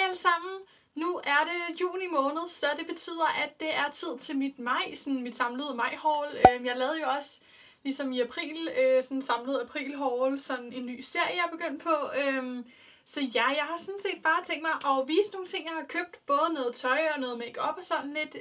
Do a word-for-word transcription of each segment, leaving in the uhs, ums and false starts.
alle sammen. Nu er det juni måned, så det betyder, at det er tid til mit maj, sådan mit samlede maj-haul. Jeg lavede jo også, ligesom i april, sådan en samlet april-haul, sådan en ny serie, jeg er begyndt på. Så ja, jeg har sådan set bare tænkt mig at vise nogle ting, jeg har købt. Både noget tøj og noget make-up og sådan lidt.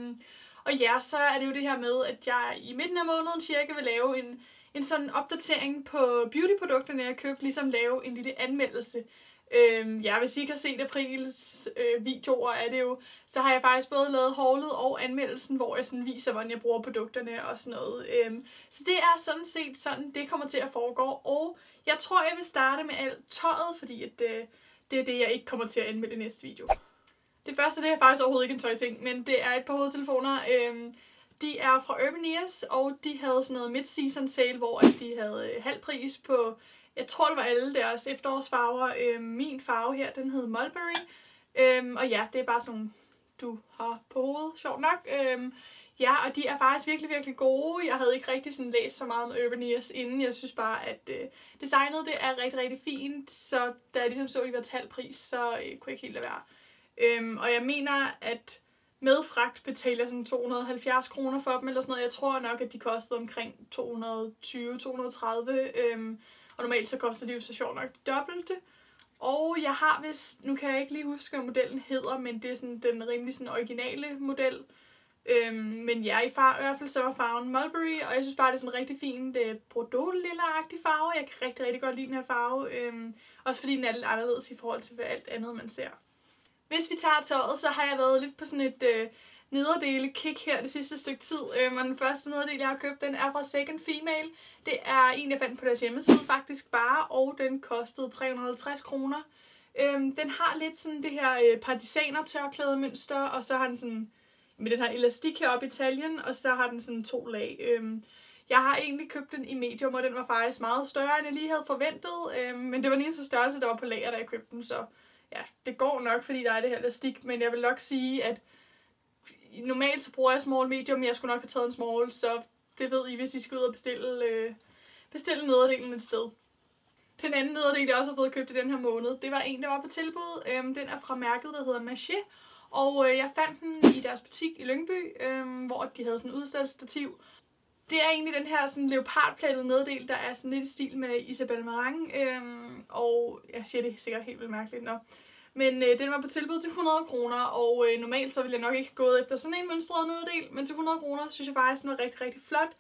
Og ja, så er det jo det her med, at jeg i midten af måneden cirka vil lave en, en sådan opdatering på beautyprodukterne, jeg har købt. Ligesom lave en lille anmeldelse. Øhm, ja, hvis I ikke har set aprils øh, videoer af det jo, så har jeg faktisk både lavet haulet og anmeldelsen, hvor jeg sådan viser, hvordan jeg bruger produkterne og sådan noget. Øhm, så det er sådan set sådan, det kommer til at foregå. Og jeg tror, jeg vil starte med alt tøjet, fordi at, øh, det er det, jeg ikke kommer til at anmelde i næste video. Det første, det er faktisk overhovedet ikke en tøjting, men det er et par hovedtelefoner. Øhm, de er fra Urban Ears, og de havde sådan noget mid-season sale, hvor de havde halv pris på... Jeg tror, det var alle deres efterårsfarver. Øhm, min farve her, den hed Mulberry. Øhm, og ja, det er bare sådan nogle, du har på hovedet, sjovt nok. Øhm, ja, og de er faktisk virkelig, virkelig gode. Jeg havde ikke rigtig sådan læst så meget om Urban Ears inden. Jeg synes bare, at øh, designet det er rigtig, rigtig fint. Så da jeg ligesom så, at de var til halv pris, så øh, kunne jeg ikke helt lade være. Øhm, og jeg mener, at med fragt betaler sådan to hundrede og halvfjerds kroner for dem, eller sådan noget. Jeg tror nok, at de kostede omkring to hundrede og tyve til to hundrede og tredive. Øhm, Og normalt så koster de jo så sjovt nok dobbelte. Og jeg har vist, nu kan jeg ikke lige huske, hvad modellen hedder, men det er sådan den rimelig sådan originale model. Øhm, men ja, i, far, i hvert fald så var farven Mulberry, og jeg synes bare, det er sådan en rigtig fin Bordeaux-lilla-agtig farve. Jeg kan rigtig, rigtig godt lide den her farve. Øhm, også fordi den er lidt anderledes i forhold til alt andet, man ser. Hvis vi tager tøjet, så har jeg været lidt på sådan et... Øh, nederdele kick her det sidste stykke tid. Øhm, og den første nederdel, jeg har købt, den er fra Second Female. Det er en, jeg fandt på deres hjemmeside faktisk bare, og den kostede tre hundrede og halvtreds kroner. Øhm, den har lidt sådan det her øh, partisaner tørklædemønster, og så har den sådan med den her elastik heroppe i taljen, og så har den sådan to lag. Øhm, jeg har egentlig købt den i medium, og den var faktisk meget større, end jeg lige havde forventet. Øhm, men det var den eneste størrelse, der var på lager, da jeg købte den, så ja, det går nok, fordi der er det her elastik, men jeg vil nok sige, at normalt så bruger jeg small medium, men jeg skulle nok have taget en small, så det ved I, hvis I skal ud og bestille, øh, bestille nederdelen et sted. Den anden nederdel, jeg også har fået købt i den her måned, det var en, der var på tilbud. Øhm, den er fra mærket, der hedder Maché, og øh, jeg fandt den i deres butik i Lyngby, øh, hvor de havde sådan et udsalgsstativ. Det er egentlig den her sådan leopardplettede nederdel, der er sådan lidt i stil med Isabelle Marant, øh, og jeg siger det sikkert helt vildt mærkeligt, nå. Men øh, den var på tilbud til hundrede kroner, og øh, normalt så ville jeg nok ikke gå efter sådan en mønstret nederdel, men til hundrede kroner synes jeg faktisk, den var rigtig, rigtig flot.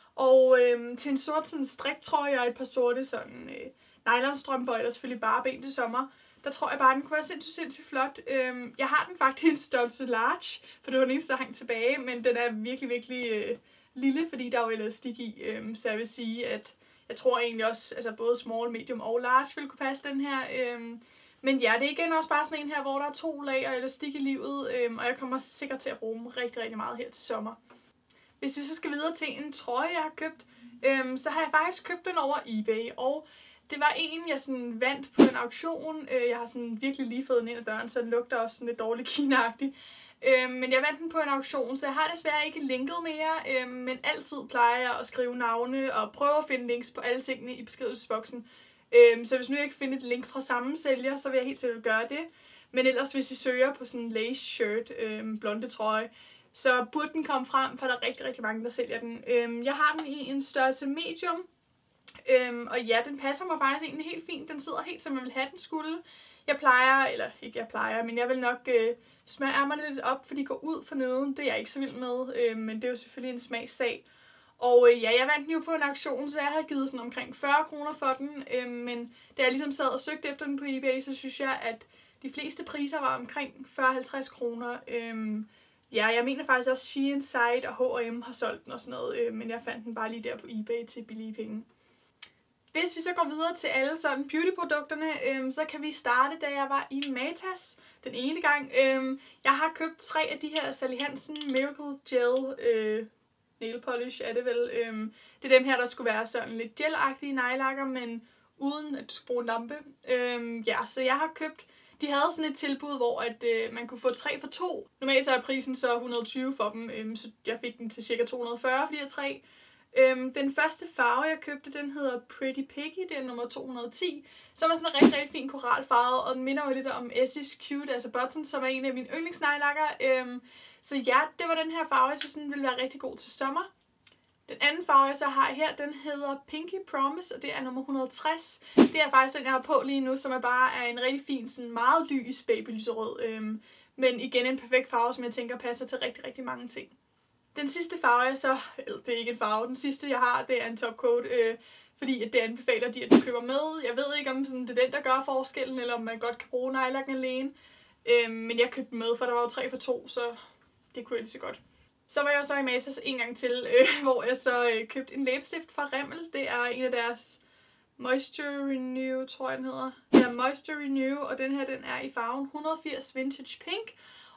Og øh, til en sort sådan striktrøje og et par sorte sådan øh, nylonstrømper, eller selvfølgelig bare ben til sommer, der tror jeg bare, den kunne være sindssygt, sindssygt flot. Øh, jeg har den faktisk i en størrelse large, for det var den eneste, der hang tilbage, men den er virkelig, virkelig øh, lille, fordi der er jo elastik i, øh, så jeg vil sige, at jeg tror egentlig også, altså både small, medium og large ville kunne passe den her. Øh, Men ja, det er igen også bare sådan en her, hvor der er to lag og elastik i livet, øhm, og jeg kommer sikkert til at bruge dem rigtig, rigtig meget her til sommer. Hvis vi så skal videre til en trøje, jeg har købt, øhm, så har jeg faktisk købt den over eBay, og det var en, jeg sådan vandt på en auktion. Øh, jeg har sådan virkelig lige fået den ind ad døren, så den lugter også sådan lidt dårligt kina-agtigt. Øhm, men jeg vandt den på en auktion, så jeg har desværre ikke linket mere, øhm, men altid plejer jeg at skrive navne og prøve at finde links på alle tingene i beskrivelsesboksen. Øhm, så hvis nu jeg ikke finder et link fra samme sælger, så vil jeg helt sikkert gøre det. Men ellers hvis I søger på sådan en lace shirt, øhm, blonde trøje, så burde den komme frem, for der er rigtig, rigtig mange, der sælger den. Øhm, jeg har den i en størrelse medium, øhm, og ja, den passer mig faktisk egentlig helt fint. Den sidder helt, som jeg vil have den skulle. Jeg plejer, eller ikke jeg plejer, men jeg vil nok øh, smøre ærmerne lidt op, for de går ud for neden. Det er jeg ikke så vild med, øh, men det er jo selvfølgelig en smagssag. Og øh, ja, jeg vandt den jo på en auktion, så jeg havde givet sådan omkring fyrre kroner for den. Øh, men da jeg ligesom sad og søgte efter den på eBay, så synes jeg, at de fleste priser var omkring fyrre til halvtreds kroner. Øh, ja, jeg mener faktisk også Shein Site og H og M har solgt den og sådan noget, øh, men jeg fandt den bare lige der på eBay til billige penge. Hvis vi så går videre til alle sådan beautyprodukterne, øh, så kan vi starte, da jeg var i Matas den ene gang. Øh, jeg har købt tre af de her Sally Hansen Miracle Gel øh, nail polish, er det vel. Øh, det er dem her, der skulle være sådan lidt gel-agtige nejlakker, men uden at du skal bruge en lampe. Øh, ja, så jeg har købt, de havde sådan et tilbud, hvor at, øh, man kunne få tre for to. Normalt så er prisen så et hundrede og tyve for dem, øh, så jeg fik dem til cirka to hundrede og fyrre for de her tre. Øhm, den første farve, jeg købte, den hedder Pretty Piggy, det er nummer to hundrede og ti, som er sådan en rigtig, rigtig fin koralfarve, og den minder jo lidt om Essie's Cute, altså Button, som er en af mine yndlingsneglelakker. Øhm, så ja, det var den her farve, jeg synes, den ville være rigtig god til sommer. Den anden farve, jeg så har her, den hedder Pinky Promise, og det er nummer et hundrede og tres. Det er faktisk den, jeg har på lige nu, som er bare er en rigtig fin, sådan meget lys babylyserød. Øhm, men igen en perfekt farve, som jeg tænker passer til rigtig, rigtig mange ting. Den sidste farve, jeg så, eller det er ikke en farve, den sidste jeg har, det er en topcoat, øh, fordi at det anbefaler de, at du køber med. Jeg ved ikke, om sådan, det er den, der gør forskellen, eller om man godt kan bruge neglelakken alene. Øh, men jeg købte den med, for der var jo tre for to, så det kunne jeg lige så godt. Så var jeg så i Matas en gang til, øh, hvor jeg så øh, købte en læbestift fra Rimmel. Det er en af deres Moisture Renew, tror jeg den hedder. Ja, Moisture Renew, og den her, den er i farven et hundrede og firs Vintage Pink.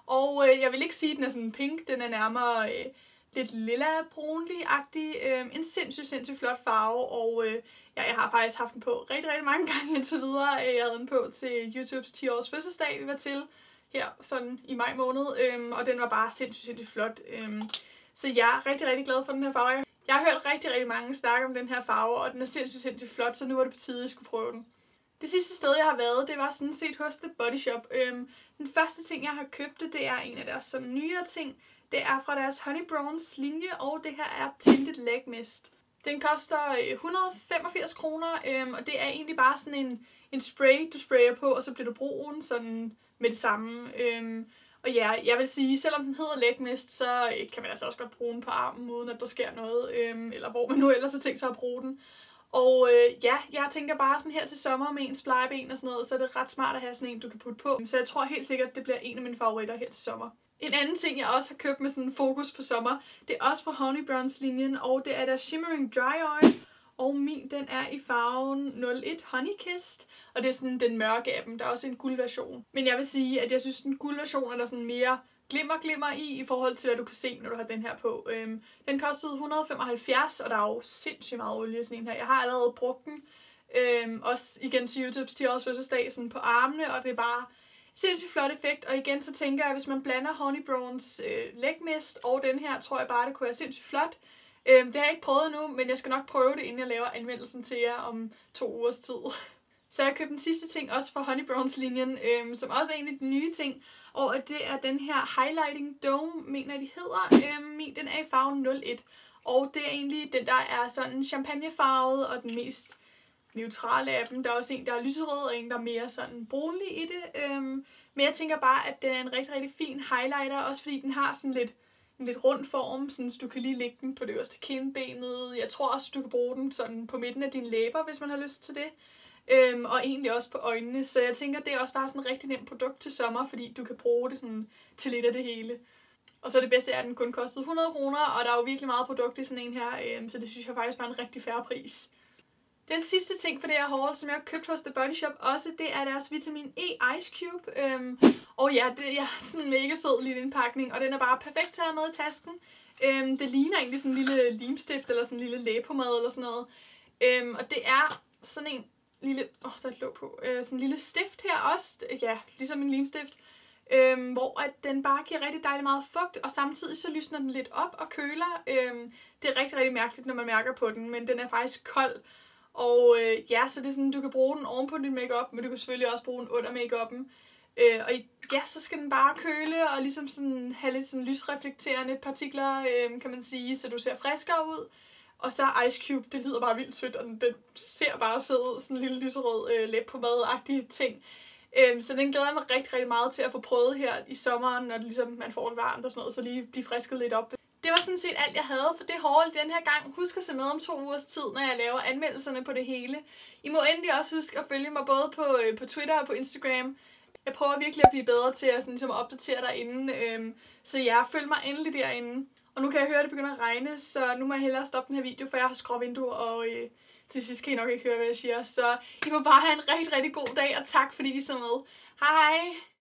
Og øh, jeg vil ikke sige, at den er sådan pink, den er nærmere øh, lidt lilla brunlig-agtig. Øh, en sindssygt, sindssygt flot farve, og øh, ja, jeg har faktisk haft den på rigtig, rigtig mange gange indtil videre. Jeg havde den på til YouTubes ti års fødselsdag, vi var til her sådan i maj måned, øhm, og den var bare sindssygt, sindssygt flot. Øhm, så jeg er rigtig, rigtig glad for den her farve. Jeg har hørt rigtig, rigtig mange snakke om den her farve, og den er sindssygt, sindssygt flot, så nu var det på tide, at jeg skulle prøve den. Det sidste sted, jeg har været, det var sådan set hos The Body Shop. Øhm, den første ting, jeg har købt, det er en af deres sådan nyere ting. Det er fra deres Honey Bronze linje, og det her er Tinted Leg Mist. Den koster et hundrede og femogfirs kroner, øhm, og det er egentlig bare sådan en, en spray, du sprayer på, og så bliver du brun sådan med det samme. Øhm, og ja, jeg vil sige, selvom den hedder Leg Mist, så kan man altså også godt bruge den på armen, uden at der sker noget, øhm, eller hvor man nu ellers har tænkt sig at bruge den. Og øh, ja, jeg tænker bare sådan her til sommer med ens plejeben og sådan noget, så er det ret smart at have sådan en, du kan putte på. Så jeg tror helt sikkert, det bliver en af mine favoritter her til sommer. En anden ting, jeg også har købt med sådan en fokus på sommer, det er også fra Honey Bronze linjen, og det er der Shimmering Dry Oil. Og min, den er i farven nul et Honey Kissed, og det er sådan den mørke af dem. Der er også en guldversion. Men jeg vil sige, at jeg synes, den guldversion er der sådan mere glimmer glimmer i, i forhold til, hvad du kan se, når du har den her på. Øhm, den kostede et hundrede og femoghalvfjerds, og der er jo sindssygt meget olie i sådan en her. Jeg har allerede brugt den. Øhm, også igen til YouTubes ti års fødselsdag sådan på armene, og det er bare sindssygt flot effekt. Og igen så tænker jeg, at hvis man blander Honey Bronze øh, Leg Mist og den her, tror jeg bare, det kunne være sindssygt flot. Øhm, det har jeg ikke prøvet endnu, men jeg skal nok prøve det, inden jeg laver anmeldelsen til jer om to ugers tid. Så jeg købte den sidste ting også fra Honey Bronze linjen, øhm, som også er en af de nye ting. Og det er den her Highlighting Dome, mener de hedder. Øhm, min, den er i farven nul et. Og det er egentlig den, der er sådan champagnefarvet og den mest neutrale af dem. Der er også en, der er lyserød, og en, der er mere sådan brunlig i det. Øhm, men jeg tænker bare, at det er en rigtig, rigtig fin highlighter, også fordi den har sådan lidt en lidt rund form, sådan, så du kan lige lægge den på det øverste kindbenet. Jeg tror også, du kan bruge den sådan på midten af dine læber, hvis man har lyst til det. Øhm, og egentlig også på øjnene, så jeg tænker, det er også bare sådan et rigtig nemt produkt til sommer, fordi du kan bruge det sådan til lidt af det hele. Og så det bedste er, at den kun kostede hundrede kroner, og der er jo virkelig meget produkt i sådan en her, øhm, så det synes jeg faktisk var en rigtig fair pris. Den sidste ting for det her haul, som jeg har købt hos The Body Shop også, det er deres Vitamin E Ice Cube. Øhm, og ja, det er sådan en mega sød lille indpakning, og den er bare perfekt til at have med i tasken. Øhm, det ligner egentlig sådan en lille limstift, eller sådan en lille læbepomade, eller sådan noget. Øhm, og det er sådan en lille, åh, oh, der er et låg på, øh, sådan en lille stift her også, ja, ligesom en limstift. Øhm, hvor at den bare giver rigtig dejligt meget fugt, og samtidig så lysner den lidt op og køler. Øhm, det er rigtig, rigtig mærkeligt, når man mærker på den, men den er faktisk kold. Og øh, ja, så det er sådan, du kan bruge den oven på din makeup, men du kan selvfølgelig også bruge den under makeupen. Øh, og ja, så skal den bare køle og ligesom sådan have lidt sådan lysreflekterende partikler, øh, kan man sige, så du ser friskere ud. Og så Ice Cube, det lyder bare vildt sødt, og den, den ser bare sød ud, sådan en lille lyserød øh, læbpomade-agtig ting. Øh, så den glæder jeg mig rigtig, rigtig meget til at få prøvet her i sommeren, når det ligesom, man får det varmt og sådan noget, så lige blive frisket lidt op. Det var sådan set alt, jeg havde for det haul den her gang. Husk at se med om to ugers tid, når jeg laver anmeldelserne på det hele. I må endelig også huske at følge mig både på, øh, på Twitter og på Instagram. Jeg prøver virkelig at blive bedre til at, sådan, ligesom, at opdatere derinde, øhm, så ja, følg mig endelig derinde. Og nu kan jeg høre, at det begynder at regne, så nu må jeg hellere stoppe den her video, for jeg har skråvinduer, og øh, til sidst kan I nok ikke høre, hvad jeg siger. Så I må bare have en rigtig, rigtig god dag, og tak fordi I så med. Hej!